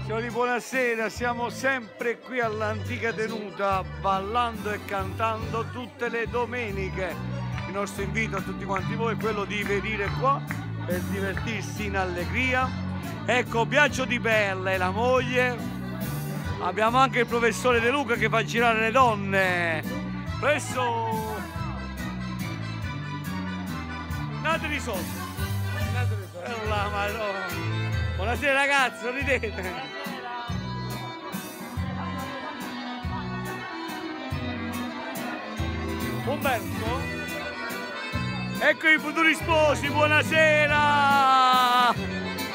Signori, buonasera, siamo sempre qui all'antica tenuta, ballando e cantando tutte le domeniche. Il nostro invito a tutti quanti voi è quello di venire qua per divertirsi in allegria. Ecco, Biagio Di Perla, la moglie. Abbiamo anche il professore De Luca che fa girare le donne. Questo... Nate risolto. La Madonna. Buonasera ragazzi, sorridete. Umberto? Ecco i futuri sposi, buonasera!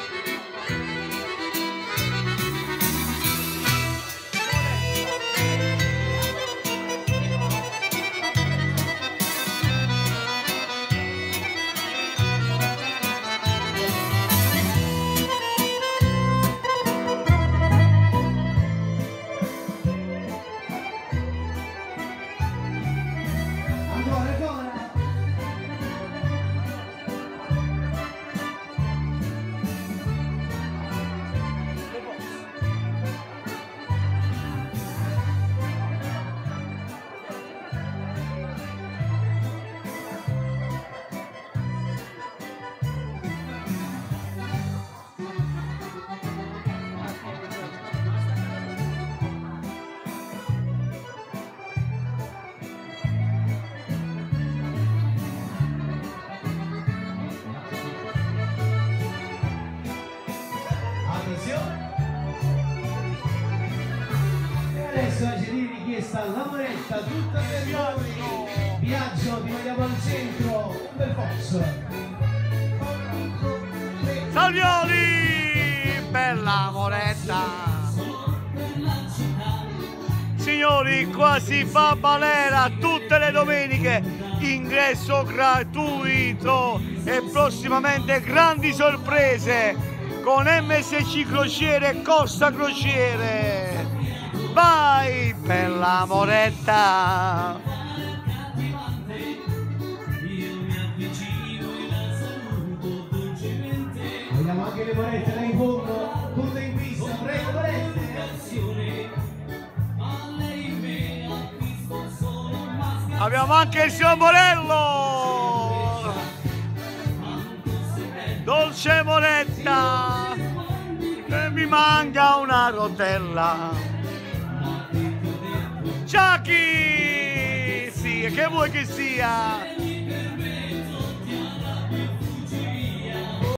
Adesso la CD richiesta la Moretta, tutta per noi. Viaggio, ti vogliamo al centro, un bel fox. Salvioli, bella Moretta. Signori, qua si fa balera tutte le domeniche, ingresso gratuito e prossimamente grandi sorprese con MSC Crociere e Costa Crociere. Vai, bella Moretta! Vogliamo anche le Morette là in fondo, tutte in pista, prego Morette! Abbiamo anche il signor Morello! Dolce Moretta! E mi manca una rotella! Chucky! Sì, che vuoi che sia?